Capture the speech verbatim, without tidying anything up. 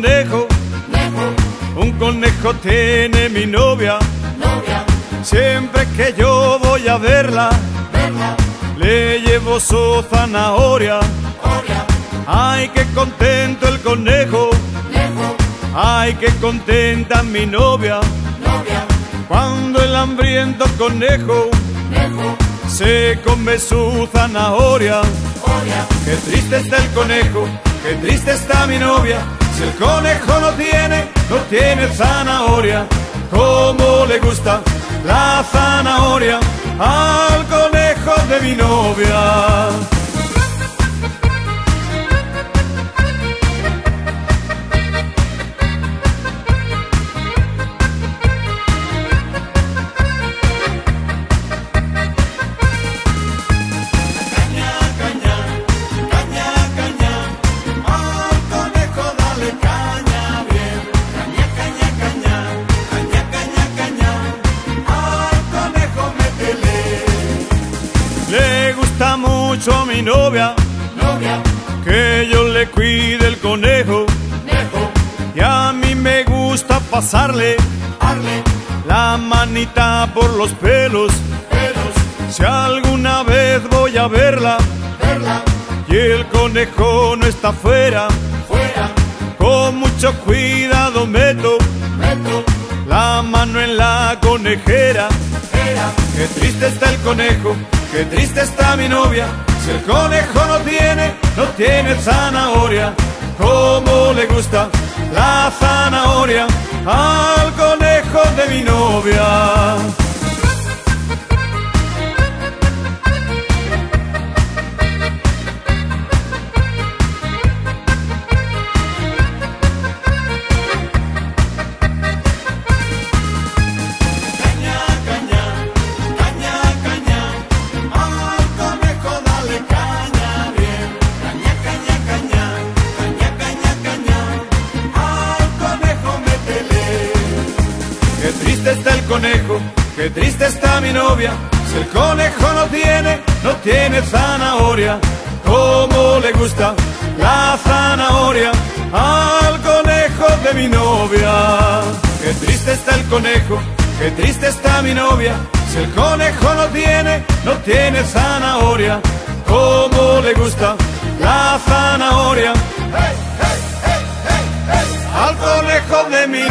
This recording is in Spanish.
conejo, un conejo tiene mi novia. Siempre que yo voy a verla, le llevo su zanahoria. Ay, qué contento el conejo, ay, qué contenta mi novia. Cuando el hambriento conejo se come su zanahoria. Qué triste está el conejo, qué triste está mi novia. Si el conejo no tiene, no tiene zanahoria. Cómo le gusta la zanahoria al conejo de mi novia. Le gusta mucho a mi novia, novia, que yo le cuide el conejo, Nejo. Y a mí me gusta pasarle Arle. La manita por los pelos, pelos. Si alguna vez voy a verla, verla, y el conejo no está fuera, fuera, con mucho cuidado meto, meto la mano en la conejera. Era. Qué triste está el conejo, qué triste está mi novia. Si el conejo no tiene, no tiene zanahoria. Cómo le gusta la zanahoria al conejo de mi novia. Qué triste está el conejo, qué triste está mi novia. Si el conejo no tiene, no tiene zanahoria. Cómo le gusta la zanahoria al conejo de mi novia. Qué triste está el conejo, qué triste está mi novia. Si el conejo no tiene, no tiene zanahoria. Cómo le gusta la zanahoria hey, hey, hey, hey, hey, al conejo de mi novia.